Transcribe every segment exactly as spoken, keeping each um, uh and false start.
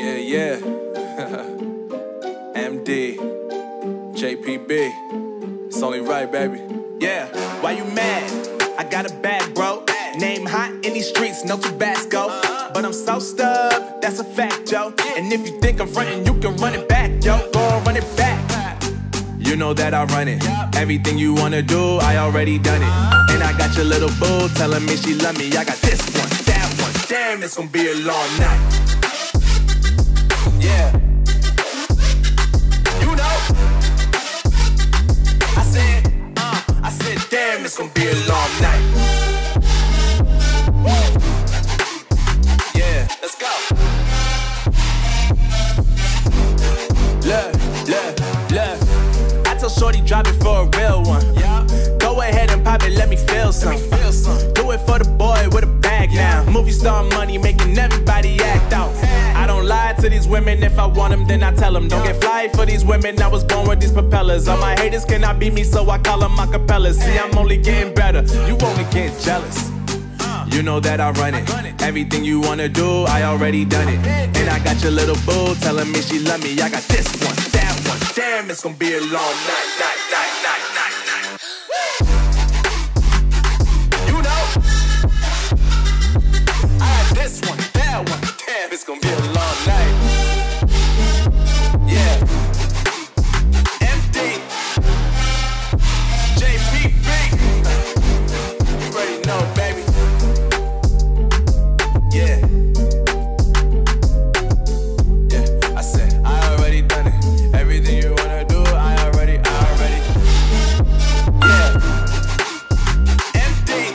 Yeah, yeah. M D, J P B. It's only right, baby. Yeah, why you mad? I got a bag, bro. Name hot in these streets, no Tabasco. But I'm so stubbed, that's a fact, yo. And if you think I'm frontin', you can run it back, yo. Go and run it back. You know that I run it. Everything you wanna do, I already done it. And I got your little boo telling me she love me. I got this one, that one. Damn, it's gonna be a long night. Yeah. You know. I said, uh, I said, damn, it's gonna be a long night. Yeah, let's go. Look, look, look. I told Shorty drop it for a real one. Yeah. Go ahead and pop it, let me feel some. Let me feel some. Do it for the boy with a bag now. Movie star money making everybody act out. I don't lie to these women. If I want them, then I tell them. Don't get fly for these women. I was born with these propellers. All my haters cannot beat me, so I call them acapellas. See, I'm only getting better. You only get jealous. You know that I run it. Everything you wanna do, I already done it. And I got your little boo telling me she love me. I got this one, that one. Damn, it's gonna be a long night, night, night, night, night, night. You know, I got this one, that one. Damn, it's gonna be a long night. Yeah. M D, J P B. You already know, baby. Yeah. Yeah, I said, I already done it. Everything you wanna do, I already, I already. Yeah. M D,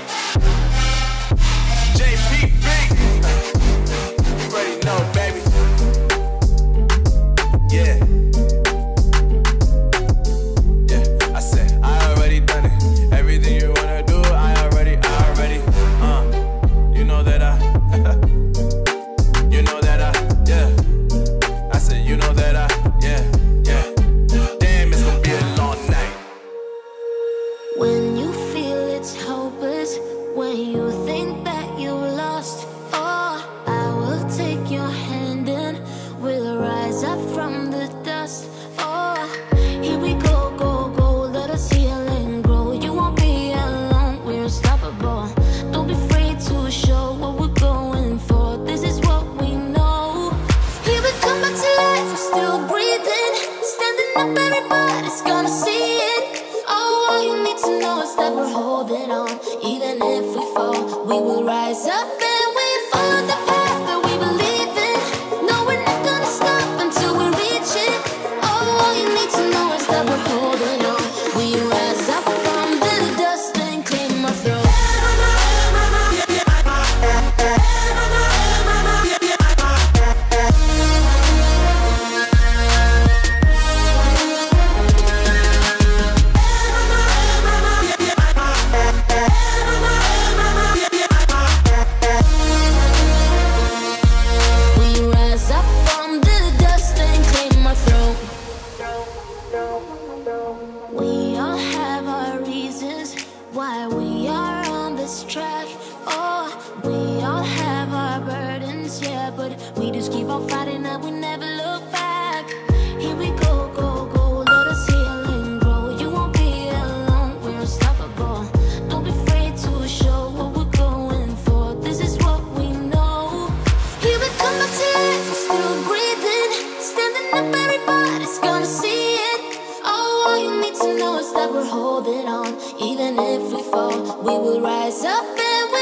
J P B. You already know, baby. Yeah. Yeah, I said, I already done it. Everything you wanna do, I already, I already. Uh, you know that I. You know that I, yeah. I said, you know that I, yeah, yeah. Damn, it's gonna be a long night. When you feel it's hopeless, when you think that you lost, oh, I will take your hand and we'll rise up from the dust. Oh, here we go, go, go, let us heal and grow. You won't be alone, we're unstoppable. Don't be afraid to show what we're going for. This is what we know. Here we come back to life, we're still breathing. Standing up, everybody's gonna see it. Oh, all you need to know is that we're holding on. Even if we fall, we will rise up and we follow the path that we believe in. No, we're not gonna stop until we reach it. Oh, all you need to know is that we're holding on. We rise up from the dust and clean my throat. We rise up from the dust and clean my throat. We all have our reasons why we are on this track. Oh, we all have our burdens, yeah, but we just keep on fighting and we never look back. Here we go, go, go, let us heal and grow. You won't be alone, we're unstoppable. Don't be afraid to show what we're going for. This is what we know. Here we come back to life, we're still breathing. Standing up, everybody's gonna see it. Oh, all you need to know is that we're holding on. Even if we fall, we will rise up and we